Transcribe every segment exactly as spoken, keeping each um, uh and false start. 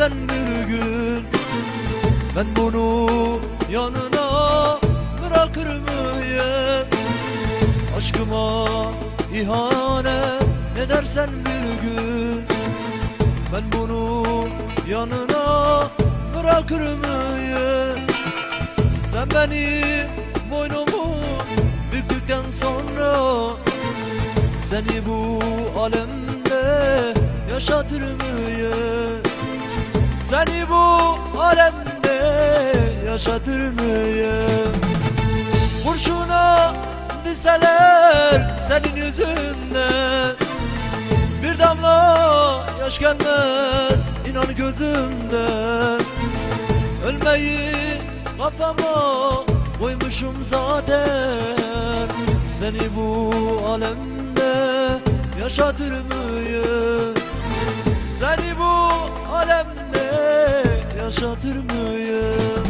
gidersen bir gün, ben bunu yanına bırakır mıyım? Aşkıma ihanet edersen bir gün, ben bunu yanına bırakır mıyım? Sen beni boynumu büktükten sonra, seni bu alemde yaşatır mıyım? Seni bu alemde yaşatır mıyım? Kurşuna diseler senin yüzünden, bir damla yaş gelmez inan gözümden. Ölmeyi kafama koymuşum zaten, seni bu alemde yaşatır mıyım? Seni bu alemde yaşatır mıyım?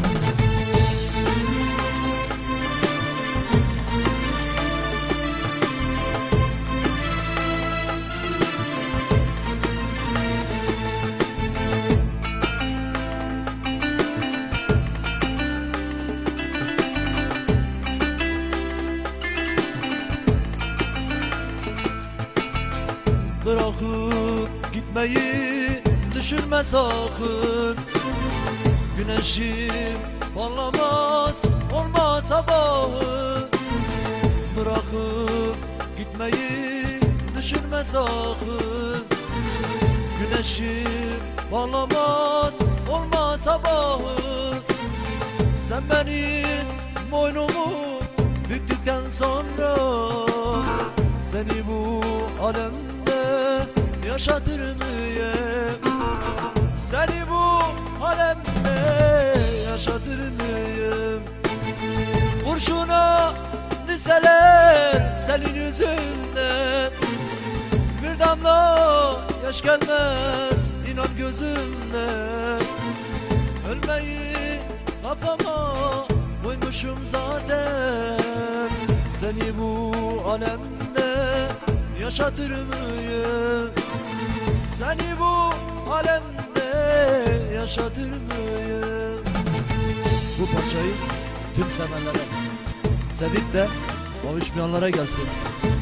Bırakıp gitmeyi düşünme sakın, güneşim parlamaz olmaz sabahı. Bırakıp gitmeyi düşünme sakın, güneşim parlamaz olmaz sabahı. Sen benim boynumu büktükten sonra, seni bu alemde yaşatır mıyım? Seni bu alemde yaşatır mıyım? Kurşuna diseler senin yüzünden, bir damla yaş gelmez inan gözümden. Ölmeyi kafama koymuşum zaten, seni bu alemde yaşatır mıyım? Seni bu alemde yaşatır mıyım? Bu parçayı tüm sevenlere, sevip de kavuşmayanlara gelsin.